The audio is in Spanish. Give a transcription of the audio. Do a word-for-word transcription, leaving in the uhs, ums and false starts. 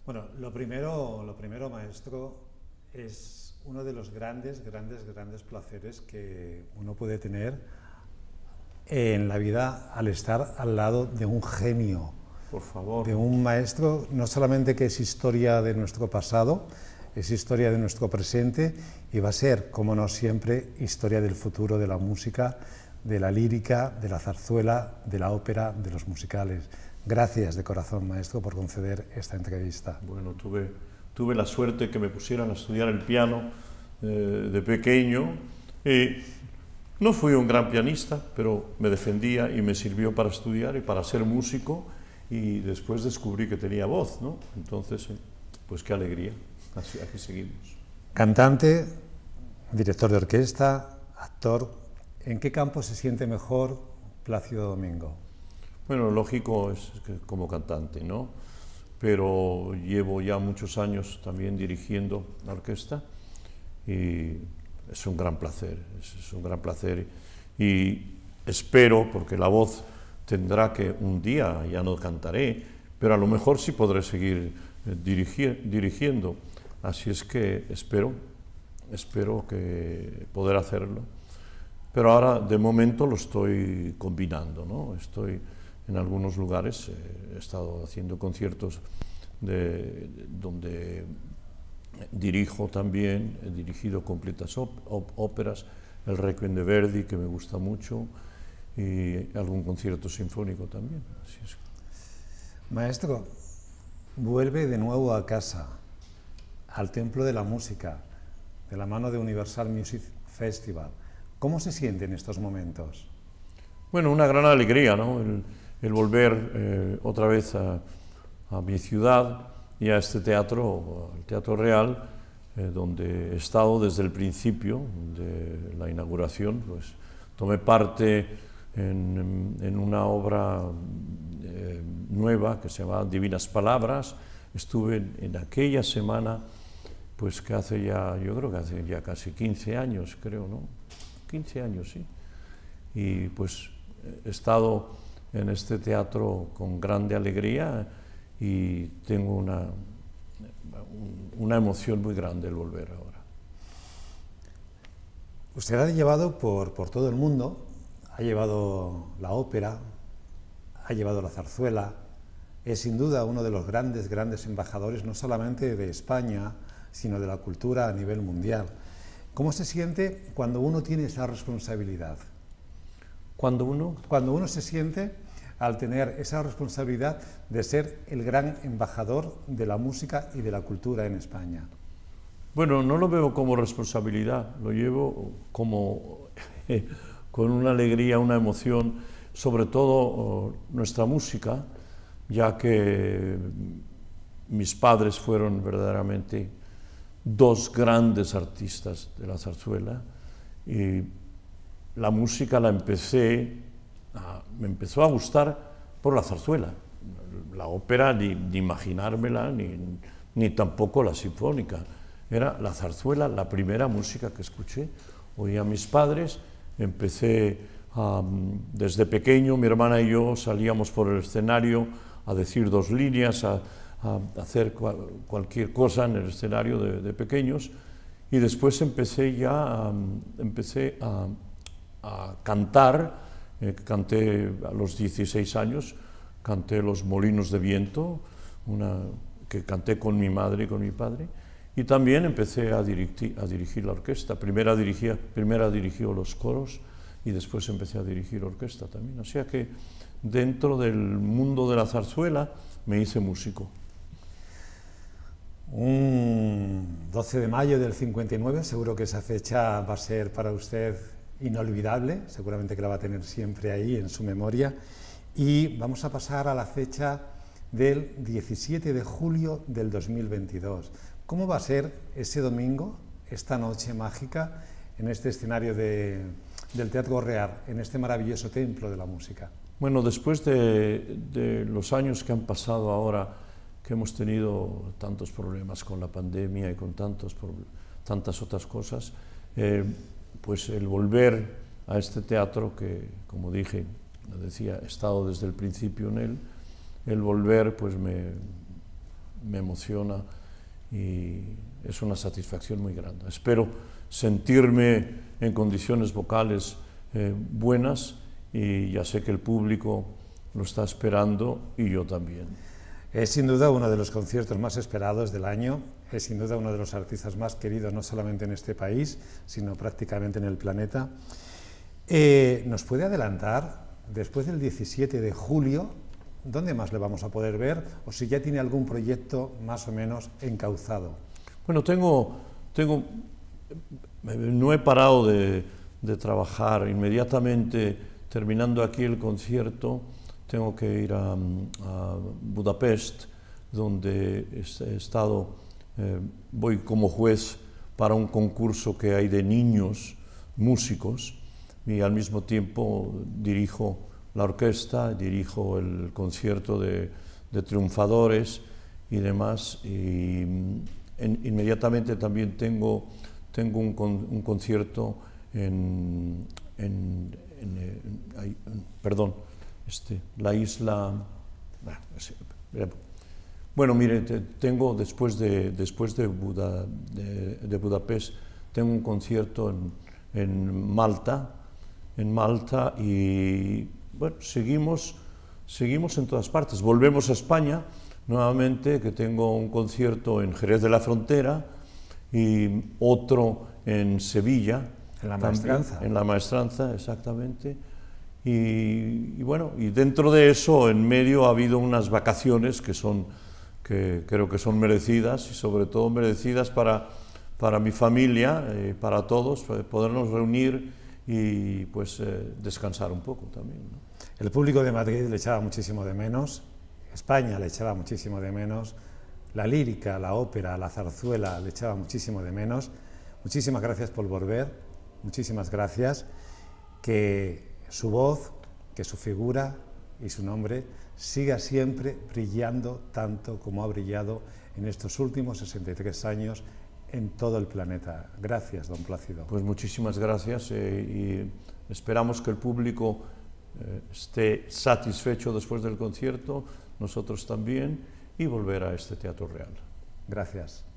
Bueno, lo primero, lo primero, maestro, es uno de los grandes, grandes, grandes placeres que uno puede tener en la vida al estar al lado de un genio, Por favor. de un maestro, no solamente que es historia de nuestro pasado, es historia de nuestro presente y va a ser, como no siempre, historia del futuro de la música, de la lírica, de la zarzuela, de la ópera, de los musicales. Gracias de corazón, maestro, por conceder esta entrevista. Bueno, tuve, tuve la suerte que me pusieran a estudiar el piano eh, de pequeño. Y no fui un gran pianista, pero me defendía y me sirvió para estudiar y para ser músico. Y después descubrí que tenía voz, ¿no? Entonces, pues qué alegría. Así, aquí seguimos. Cantante, director de orquesta, actor. ¿En qué campo se siente mejor Plácido Domingo? Bueno, lógico es que como cantante, ¿no? Pero llevo ya muchos años también dirigiendo la orquesta y es un gran placer, es un gran placer y espero, porque la voz tendrá que un día, ya no cantaré, pero a lo mejor sí podré seguir eh, dirigi dirigiendo, así es que espero, espero que poder hacerlo, pero ahora de momento lo estoy combinando, ¿no? Estoy en algunos lugares, eh, he estado haciendo conciertos de, donde dirijo también, he dirigido completas óperas, el Requiem de Verdi, que me gusta mucho, y algún concierto sinfónico también. Así es. Maestro, vuelve de nuevo a casa, al Templo de la Música, de la mano de Universal Music Festival. ¿Cómo se siente en estos momentos? Bueno, una gran alegría, ¿no? El, el volver eh, otra vez a, a mi ciudad y a este teatro, al Teatro Real, eh, donde he estado desde el principio de la inauguración. Pues tomé parte en, en una obra eh, nueva que se llama Divinas Palabras. Estuve en, en aquella semana, pues que hace ya, yo creo que hace ya casi quince años, creo, ¿no? quince años, sí. Y pues he estado en este teatro con grande alegría y tengo una, una emoción muy grande el volver ahora. Usted ha llevado por, por todo el mundo, ha llevado la ópera, ha llevado la zarzuela, es sin duda uno de los grandes, grandes embajadores, no solamente de España, sino de la cultura a nivel mundial. ¿Cómo se siente cuando uno tiene esa responsabilidad? Cuando uno... Cuando uno se siente al tener esa responsabilidad de ser el gran embajador de la música y de la cultura en España. Bueno, no lo veo como responsabilidad, lo llevo como eh, con una alegría, una emoción, sobre todo oh, nuestra música, ya que mis padres fueron verdaderamente dos grandes artistas de la zarzuela y la música la empecé, a, me empezó a gustar por la zarzuela. La ópera, ni, ni imaginármela, ni, ni tampoco la sinfónica. Era la zarzuela la primera música que escuché. Oí a mis padres, empecé um, desde pequeño, mi hermana y yo salíamos por el escenario a decir dos líneas, a, a hacer cual, cualquier cosa en el escenario de, de pequeños, y después empecé ya, um, empecé a a cantar, eh, canté a los dieciséis años, canté Los Molinos de Viento, una, que canté con mi madre y con mi padre, y también empecé a dirigir, a dirigir la orquesta. Primero dirigía, primero dirigió los coros y después empecé a dirigir orquesta también. O sea que dentro del mundo de la zarzuela me hice músico. Un doce de mayo del cincuenta y nueve, seguro que esa fecha va a ser para usted inolvidable, seguramente que la va a tener siempre ahí en su memoria. Y vamos a pasar a la fecha del diecisiete de julio del dos mil veintidós. ¿Cómo va a ser ese domingo, esta noche mágica, en este escenario de, del Teatro Real, en este maravilloso templo de la música? Bueno, después de, de los años que han pasado ahora, que hemos tenido tantos problemas con la pandemia y con tantos, tantas otras cosas, eh, pues el volver a este teatro que, como dije, decía, he estado desde el principio en él, el volver pues me, me emociona y es una satisfacción muy grande. Espero sentirme en condiciones vocales eh, buenas y ya sé que el público lo está esperando y yo también. Es sin duda uno de los conciertos más esperados del año, es sin duda uno de los artistas más queridos no solamente en este país, sino prácticamente en el planeta. Eh, ¿Nos puede adelantar, después del diecisiete de julio, dónde más le vamos a poder ver o si ya tiene algún proyecto más o menos encauzado? Bueno, tengo, tengo no he parado de, de trabajar. Inmediatamente terminando aquí el concierto tengo que ir a, a Budapest, donde he estado, eh, voy como juez para un concurso que hay de niños músicos y al mismo tiempo dirijo la orquesta, dirijo el concierto de, de triunfadores y demás. Y en, inmediatamente también tengo, tengo un, con, un concierto en, en, en, en, en perdón, este, la isla... Bueno, mire, tengo después de, después de, Buda, de, de Budapest, tengo un concierto en, en Malta, en Malta y bueno, seguimos, seguimos en todas partes. Volvemos a España nuevamente, que tengo un concierto en Jerez de la Frontera y otro en Sevilla. En la Maestranza. También, en la Maestranza, exactamente. Y, y bueno, y dentro de eso, en medio ha habido unas vacaciones que son, que creo que son merecidas y sobre todo merecidas para, para mi familia, eh, para todos, para podernos reunir y pues eh, descansar un poco también, ¿no? El público de Madrid le echaba muchísimo de menos, España le echaba muchísimo de menos, la lírica, la ópera, la zarzuela le echaba muchísimo de menos. Muchísimas gracias por volver, muchísimas gracias, que su voz, que su figura y su nombre siga siempre brillando tanto como ha brillado en estos últimos sesenta y tres años en todo el planeta. Gracias, don Plácido. Pues muchísimas gracias eh, y esperamos que el público eh, esté satisfecho después del concierto, nosotros también, y volver a este Teatro Real. Gracias.